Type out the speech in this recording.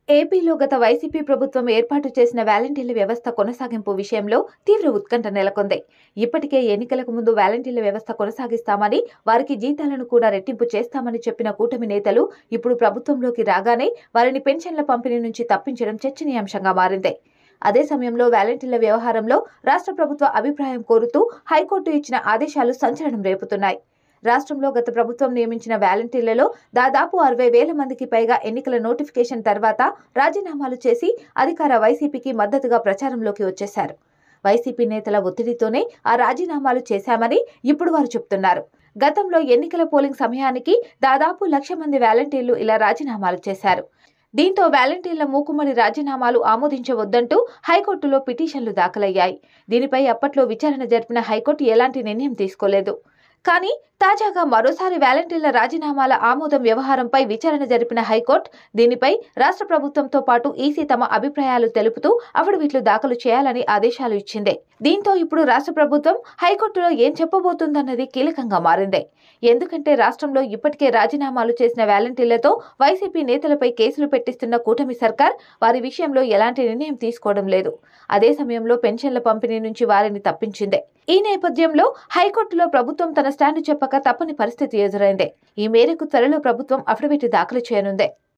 ఏపీలో గత వైసీపీ ప్రభుత్వం ఏర్పాటు చేసిన వాలంటీర్ల వ్యవస్థ కొనసాగింపు విషయంలో తీవ్ర ఉత్కంఠ నెలకొంది. ఇప్పటికే ఎన్నికలకు ముందు వాలంటీర్ల వ్యవస్థ కొనసాగిస్తామని, వారికి జీతాలను కూడా రెట్టింపు చేస్తామని చెప్పిన కూటమి నేతలు ఇప్పుడు ప్రభుత్వంలోకి రాగానే వారిని పెన్షన్ల పంపిణీ నుంచి తప్పించడం చర్చనీయాంశంగా మారింది. అదే సమయంలో వాలంటీర్ల వ్యవహారంలో రాష్ట్ర ప్రభుత్వ అభిప్రాయం కోరుతూ హైకోర్టు ఇచ్చిన ఆదేశాలు సంచలనం రేపుతున్నాయి. రాష్ట్రంలో గత ప్రభుత్వం నియమించిన వాలంటీర్లలో దాదాపు 60,000 మందికి పైగా ఎన్నికల నోటిఫికేషన్ తర్వాత రాజీనామాలు చేసి అధికార వైసీపీకి మద్దతుగా ప్రచారంలోకి వచ్చేశారు. వైసీపీ నేతల ఒత్తిడితోనే ఆ రాజీనామాలు చేశామని ఇప్పుడు వారు చెబుతున్నారు. గతంలో ఎన్నికల పోలింగ్ సమయానికి దాదాపు 1,00,000 మంది వాలంటీర్లు ఇలా రాజీనామాలు చేశారు. దీంతో వాలంటీర్ల మూకుమ్మడి రాజీనామాలు ఆమోదించవద్దంటూ హైకోర్టులో పిటిషన్లు దాఖలయ్యాయి. దీనిపై అప్పట్లో విచారణ జరిపిన హైకోర్టు ఎలాంటి నిర్ణయం తీసుకోలేదు. కానీ తాజాగా మరోసారి వాలంటీర్ల రాజీనామాల ఆమోదం వ్యవహారంపై విచారణ జరిపిన హైకోర్టు దీనిపై రాష్ట్ర ప్రభుత్వంతో పాటు ఈసీ తమ అభిప్రాయాలు తెలుపుతూ అఫిడవిట్లు దాఖలు చేయాలని ఆదేశాలు ఇచ్చింది. దీంతో ఇప్పుడు రాష్ట్ర ప్రభుత్వం హైకోర్టులో ఏం చెప్పబోతుందన్నది కీలకంగా మారింది. ఎందుకంటే రాష్ట్రంలో ఇప్పటికే రాజీనామాలు చేసిన వాలంటీర్లతో వైసీపీ నేతలపై కేసులు పెట్టిస్తున్న కూటమి సర్కార్ వారి విషయంలో ఎలాంటి నిర్ణయం తీసుకోవడం లేదు. అదే సమయంలో పెన్షన్ల పంపిణీ నుంచి వారిని తప్పించింది. ఈ నేపథ్యంలో హైకోర్టులో ప్రభుత్వం తన స్టాండ్ చెప్పక తప్పని పరిస్థితి ఎదురైంది. ఈ మేరకు త్వరలో ప్రభుత్వం అఫిడవిట్ దాఖలు చేయనుంది.